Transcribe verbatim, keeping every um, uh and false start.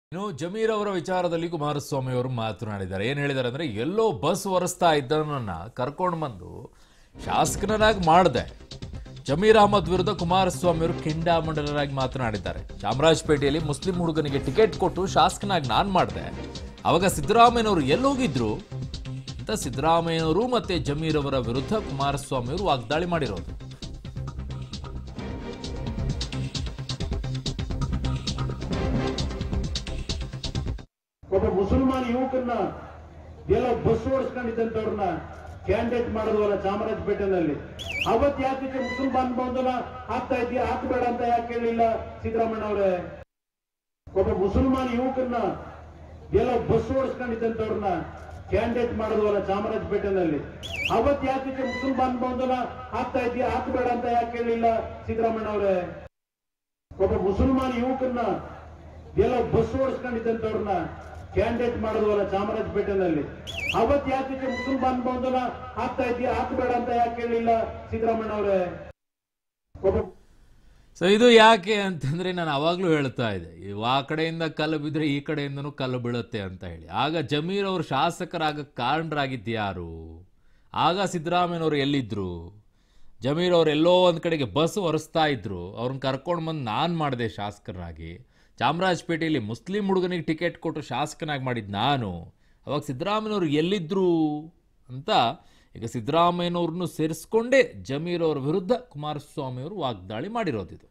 ಇನ್ನು ಜಮೀರ್ ಅವರ ವಿಚಾರದಲ್ಲಿ ಕುಮಾರಸ್ವಾಮಿ ಅವರು ಮಾತನಾಡಿದ್ದಾರೆ. ಏನು ಹೇಳಿದ್ದಾರೆ ಅಂದ್ರೆ, ಎಲ್ಲೋ ಬಸ್ ಒರೆಸ್ತಾ ಇದ್ದವನನ್ನ ಕರ್ಕೊಂಡು ಬಂದು ಶಾಸಕನಾಗಿ ಮಾಡಿದೆ. ಜಮೀರ್ ಅಹಮದ್ ವಿರುದ್ಧ ಕುಮಾರಸ್ವಾಮಿ ಅವರು ಕೆಂಡಾಮಂಡಲರಾಗಿ ಮಾತನಾಡಿದ್ದಾರೆ. ಚಾಮರಾಜಪೇಟೆಯಲ್ಲಿ ಮುಸ್ಲಿಂ ಹುಡುಗನಿಗೆ ಟಿಕೆಟ್ ಕೊಟ್ಟು ಶಾಸಕನಾಗಿ ನಾನು ಮಾಡಿದೆ, ಅವಾಗ ಸಿದ್ದರಾಮಯ್ಯನವರು ಎಲ್ಲೋಗಿದ್ರು ಅಂತ ಸಿದ್ದರಾಮಯ್ಯನವರು ಮತ್ತೆ ಜಮೀರ್ ಅವರ ವಿರುದ್ಧ ಕುಮಾರಸ್ವಾಮಿ ಅವರು ವಾಗ್ದಾಳಿ ಮಾಡಿರೋದು. ಒಬ್ಬ ಮುಸಲ್ಮಾನ್ ಯುವಕನ್ನ ಎಲ್ಲ ಬಸ್ ಓಡಿಸ್ಕೊಂಡಿದ್ದಂತವ್ರನ್ನ ಕ್ಯಾಂಡಿಡೇಟ್ ಮಾಡೋದಲ್ಲ ಚಾಮರಾಜಪೇಟೆನಲ್ಲಿ. ಅವತ್ ಯಾಕೆ ಮುಸಲ್ಮಾನ್ ಬಂಧನ ಆಗ್ತಾ ಇದೆಯಾ, ಹಾಕಬೇಡ ಅಂತ ಯಾಕೆ ಹೇಳಿಲ್ಲ ಸಿದ್ದರಾಮಯ್ಯ ಅವರೇ? ಒಬ್ಬ ಮುಸಲ್ಮಾನ್ ಯುವಕನ್ನ ಎಲ್ಲ ಬಸ್ ಓಡಿಸ್ಕೊಂಡಿದ್ದಂತವ್ರನ್ನ ಕ್ಯಾಂಡಿಡೇಟ್ ಮಾಡೋದಲ್ಲ ಚಾಮರಾಜಪೇಟೆನಲ್ಲಿ. ಅವತ್ ಯಾಕೆ ಮುಸಲ್ಮಾನ್ ಬಂಧನ ಆಗ್ತಾ ಇದೆಯಾ, ಹಾಕಬೇಡ ಅಂತ ಯಾಕೆ ಹೇಳಿಲ್ಲ ಸಿದ್ದರಾಮಯ್ಯ ಅವರೇ? ಒಬ್ಬ ಮುಸಲ್ಮಾನ್ ಯುವಕನ್ನ ಎಲ್ಲ ಬಸ್ ಓಡಿಸ್ಕೊಂಡಿದ್ದಂತವ್ರನ್ನ ಕ್ಯಾಂಡಿಡೇಟ್ ಮಾಡೋದಲ್ಲ ಚಾಮರಾಜಪೇಟೆನಲ್ಲಿ. ಅವತ್ ಯಾಕೆ ಮುಸಲ್ಮಾನ್ ಬಂಧನ ಆಗ್ತಾ ಇದೆಯಾ, ಹಾಕಬೇಡ ಅಂತ ಯಾಕೆ ಹೇಳಿಲ್ಲ ಸಿದ್ದರಾಮಯ್ಯ ಅವರೇ? ಸೊ ಇದು ಯಾಕೆ ಅಂತಂದ್ರೆ, ನಾನು ಅವಾಗ್ಲೂ ಹೇಳ್ತಾ ಇದ್ದೆ, ಆ ಕಡೆಯಿಂದ ಕಲ್ಲು ಬಿದ್ರೆ ಈ ಕಡೆಯಿಂದನೂ ಕಲ್ಲು ಬೀಳುತ್ತೆ ಅಂತ ಹೇಳಿ. ಆಗ ಜಮೀರ್ ಅವರು ಶಾಸಕರಾಗ ಕಾರಣರಾಗಿದ್ದು ಯಾರು? ಆಗ ಸಿದ್ದರಾಮಯ್ಯನವರು ಎಲ್ಲಿದ್ರು? ಜಮೀರ್ ಅವ್ರು ಎಲ್ಲೋ ಒಂದು ಕಡೆಗೆ ಬಸ್ ಒರೆಸ್ತಾ ಇದ್ರು, ಅವ್ರನ್ನ ಕರ್ಕೊಂಡು ಬಂದು ನಾನು ಮಾಡಿದೆ ಶಾಸಕರಾಗಿ. ಚಾಮರಾಜಪೇಟೆಯಲ್ಲಿ ಮುಸ್ಲಿಂ ಹುಡುಗನಿಗೆ ಟಿಕೆಟ್ ಕೊಟ್ಟು ಶಾಸಕನಾಗಿ ಮಾಡಿದ್ದು ನಾನು, ಅವಾಗ ಸಿದ್ದರಾಮಯ್ಯನವರು ಎಲ್ಲಿದ್ರು ಅಂತ ಈಗ ಸಿದ್ದರಾಮಯ್ಯನವ್ರನ್ನು ಸೇರಿಸ್ಕೊಂಡೇ ಜಮೀರ್ ಅವ್ರ ವಿರುದ್ಧ ಕುಮಾರಸ್ವಾಮಿ ಅವರು ವಾಗ್ದಾಳಿ ಮಾಡಿರೋದಿದು.